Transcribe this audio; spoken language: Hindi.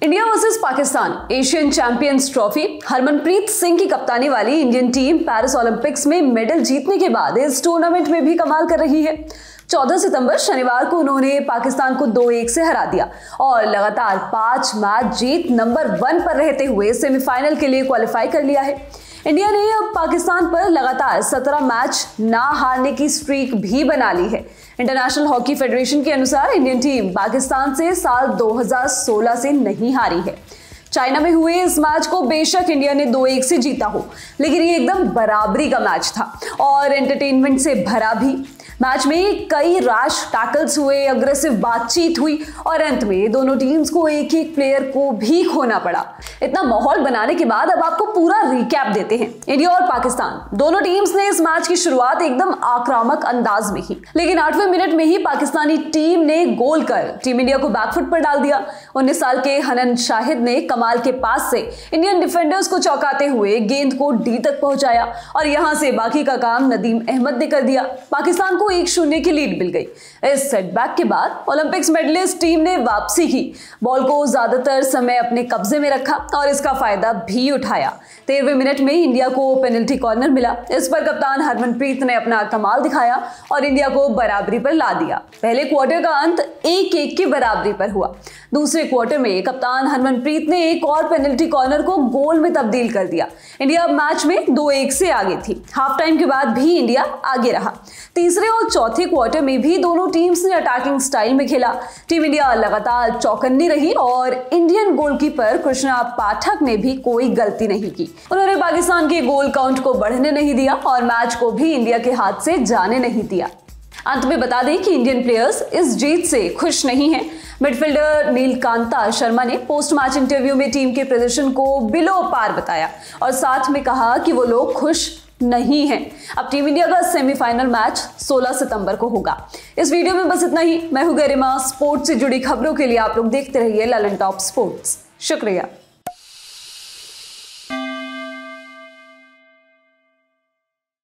India versus Pakistan Asian champions trophy. Harmanpreet Singh की कप्तानी वाली इंडियन टीम पेरिस ओलंपिक्स में मेडल जीतने के बाद इस टूर्नामेंट में भी कमाल कर रही है। 14 सितंबर शनिवार को उन्होंने पाकिस्तान को 2-1 से हरा दिया और लगातार 5 मैच जीत नंबर 1 पर रहते हुए सेमीफाइनल के लिए क्वालिफाई कर लिया है। इंडिया ने अब पाकिस्तान पर लगातार 17 मैच ना हारने की स्ट्रीक भी बना ली है। इंटरनेशनल हॉकी फेडरेशन के अनुसार इंडियन टीम पाकिस्तान से साल 2016 से नहीं हारी है। चाइना में हुए इस मैच को बेशक इंडिया ने 2-1 से जीता हो, लेकिन ये एकदम बराबरी का मैच था और एंटरटेनमेंट से भरा भी। मैच में कई रैश टैकल्स हुए, अग्रेसिव बातचीत हुई और अंत में दोनों टीम्स को एक एक प्लेयर को भी खोना पड़ा। इतना माहौल बनाने के बाद अब आपको पूरा रिकैप देते हैं। इंडिया और पाकिस्तान दोनों टीम्स ने इस मैच की शुरुआत एकदम आक्रामक अंदाज में ही, लेकिन 8वें मिनट में ही पाकिस्तानी टीम ने गोल कर टीम इंडिया को बैकफुट पर डाल दिया। 19 साल के हनन शाहिद ने कमाल के पास से इंडियन डिफेंडर्स को चौंकाते हुए गेंद को डी तक पहुंचाया और यहां से बाकी का काम नदीम अहमद ने कर दिया। पाकिस्तान को 1-0 की लीड मिल गई। इस सेटबैक के बाद ओलंपिक्स मेडलिस्ट टीम ने वापसी की, बॉल को ज्यादातर समय अपने कब्जे में रखा और इसका फायदा भी उठाया। 13वें मिनट में इंडिया को पेनल्टी कॉर्नर मिला। इस पर कप्तान हरमनप्रीत ने अपना कमाल दिखाया और इंडिया को बराबरी पर ला दिया। पहले क्वार्टर का अंत 1-1 की बराबरी पर हुआ। दूसरे क्वार्टर में कप्तान हरमनप्रीत ने एक और पेनल्टी कॉर्नर को गोल में तब्दील कर दिया। इंडिया अब मैच में 2-1 से आगे थी। हाफ टाइम के बाद भी इंडिया आगे रहा। तीसरे और चौथे क्वार्टर में भी दोनों टीम्स ने अटैकिंग स्टाइल में खेला। टीम इंडिया लगातार चौकन्नी रही और इंडियन गोलकीपर कृष्णा पाठक ने भी कोई गलती नहीं की। उन्होंने पाकिस्तान के गोल काउंट को बढ़ने नहीं दिया और मैच को भी इंडिया के हाथ से जाने नहीं दिया। अंत में बता दें कि इंडियन प्लेयर्स इस जीत से खुश नहीं हैं। मिडफील्डर नीलकांता शर्मा ने पोस्ट मैच इंटरव्यू में टीम के प्रदर्शन को बिलो पार बताया और साथ में कहा कि वो लोग खुश नहीं है। अब टीम इंडिया का सेमीफाइनल मैच 16 सितंबर को होगा। इस वीडियो में बस इतना ही। मैं हूं गरिमा। स्पोर्ट्स से जुड़ी खबरों के लिए आप लोग देखते रहिए ललन टॉप स्पोर्ट्स। शुक्रिया।